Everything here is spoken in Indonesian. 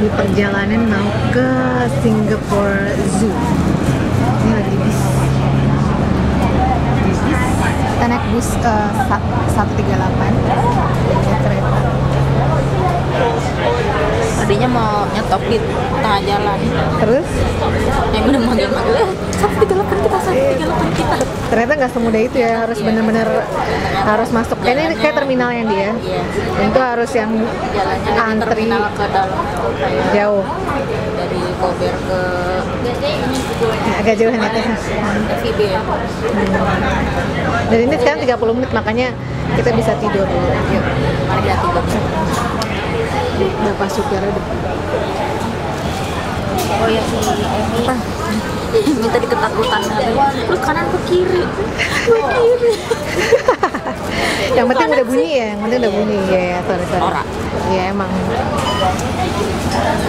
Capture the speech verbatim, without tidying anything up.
di perjalanan mau ke Singapore Zoo. Ini lagi bis. Di bis. Kita naik bus uh, seratus tiga puluh delapan. Naik kereta. Tadinya mau nyetop di tengah jalan. Terus? Yang udah manggil-manggil, eh, seratus tiga puluh delapan kita, seratus tiga puluh delapan kita. Ternyata nggak semudah itu ya, harus Iya. bener-bener harus masuk. Kayaknya ini kayak terminal yang dia. Iya. Dan itu harus yang Jalannya dari antri terminal ke dalam kayak jauh. dari Kober ke Agak jauh nih. F I B ya. Dan ini sekarang tiga puluh menit, makanya kita bisa tidur. Yuk. Mari kita tidur. Bapak supirnya depan. Oh ya si Emi minta diketakutan, lu kanan ke kiri, ke kiri. Yang penting udah bunyi ya, yang penting udah bunyi ya, ya sorry sorry. Norak. Ya emang.